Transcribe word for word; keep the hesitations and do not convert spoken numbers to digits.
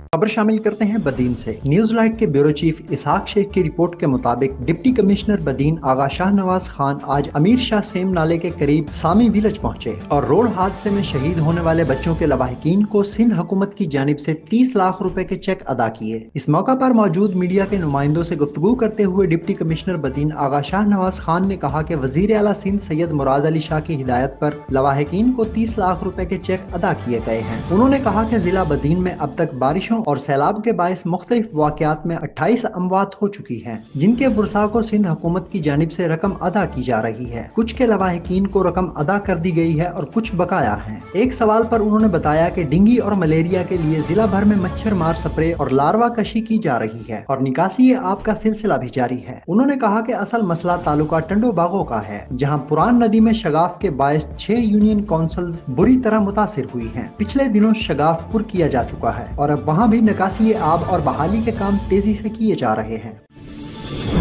खबर शामिल करते हैं बदीन से। न्यूज लाइट के ब्यूरो चीफ इसहाक शेख की रिपोर्ट के मुताबिक डिप्टी कमिश्नर बदीन आगा शाह नवाज खान आज अमीर शाह सेम नाले के करीब सामी विलेज पहुंचे और रोड हादसे में शहीद होने वाले बच्चों के लवाहिकीन को सिंध हुकूमत की जानिब से तीस लाख रुपए के चेक अदा किए। इस मौका पर मौजूद मीडिया के नुमाइंदों से गुफ्तगू करते हुए डिप्टी कमिश्नर बदीन आगा शाह नवाज खान ने कहा कि वजीर आला सिंध सैयद मुराद अली शाह की हिदायत पर लवाहिकीन को तीस लाख रुपए के चेक अदा किए गए हैं। उन्होंने कहा कि जिला बदीन में अब तक बारिशों और सैलाब के बायस मुख्तलिफ वाक़यात में अट्ठाईस अमवात हो चुकी हैं, जिनके बुरसा को सिंध हुकूमत की जानिब से रकम अदा की जा रही है। कुछ के लवाहिकीन को रकम अदा कर दी गई है और कुछ बकाया है। एक सवाल पर उन्होंने बताया कि डेंगू और मलेरिया के लिए जिला भर में मच्छर मार स्प्रे और लार्वा कशी की जा रही है और निकासी आप का सिलसिला भी जारी है। उन्होंने कहा कि असल मसला तालुका टंडो बागों का है, जहाँ पुरान नदी में शगाफ के बायस छह यूनियन काउंसिल बुरी तरह मुतासिर हुई है। पिछले दिनों शगाफ पुर किया जा चुका है और अब वहाँ भी निकासी आब और बहाली के काम तेजी से किए जा रहे हैं।